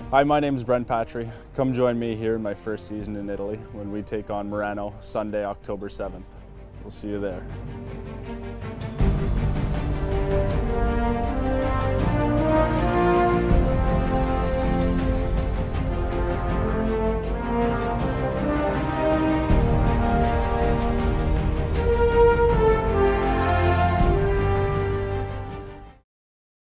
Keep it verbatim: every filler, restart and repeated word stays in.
Hi, my name is Brent Patry. Come join me here in my first season in Italy when we take on Meran Sunday, October seventh. We'll see you there.